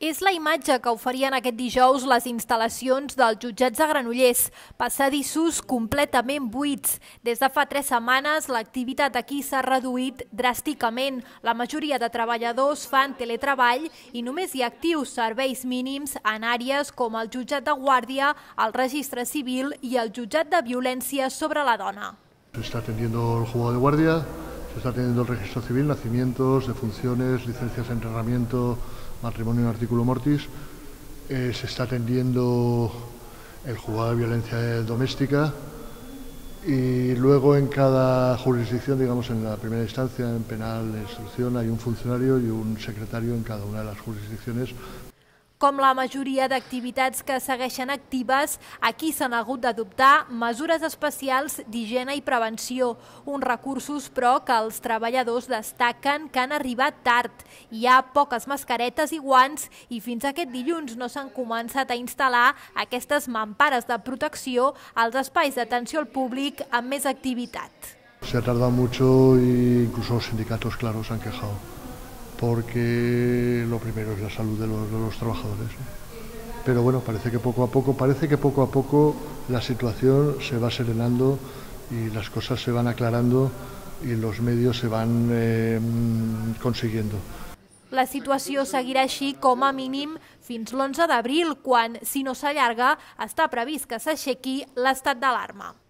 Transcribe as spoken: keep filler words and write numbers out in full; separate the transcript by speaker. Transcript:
Speaker 1: És la imatge que oferien aquest dijous les instal·lacions dels jutjats de Granollers, passadissos completament buits. Des de fa tres setmanes l'activitat aquí s'ha reduït dràsticament. La majoria de treballadors fan teletreball i només hi ha actius serveis mínims en àrees com el jutjat de guàrdia, el registre civil i el jutjat de violència sobre la dona.
Speaker 2: Se está atendiendo el juzgado de guardia, se está atendiendo el registro civil, nacimientos, defunciones, licencias de enterramiento, matrimonio en artículo mortis, eh, se está atendiendo el juzgado de violencia doméstica y luego en cada jurisdicción, digamos en la primera instancia, en penal de instrucción, hay un funcionario y un secretario en cada una de las jurisdicciones.
Speaker 1: Com la majoria d'activitats que segueixen actives, aquí s'han hagut d'adoptar mesures especials d'higiene i prevenció, uns recursos però que els treballadors destaquen que han arribat tard. Hi ha poques mascaretes i guants i fins aquest dilluns no s'han començat a instal·lar aquestes mampares de protecció als espais d'atenció al públic amb més activitat.
Speaker 2: Se ha tardado mucho e incluso los sindicatos, claro, se han quejado, porque lo primero es la salud de los, de los trabajadores. Pero bueno, parece que poco a poco, parece que poco a poco la situación se va serenando y las cosas se van aclarando y los medios se van eh, consiguiendo.
Speaker 1: La situació seguirà així com a mínim fins l'onze d'abril, quan, si no s'allarga, està previst que s'aixequi l'estat d'alarma.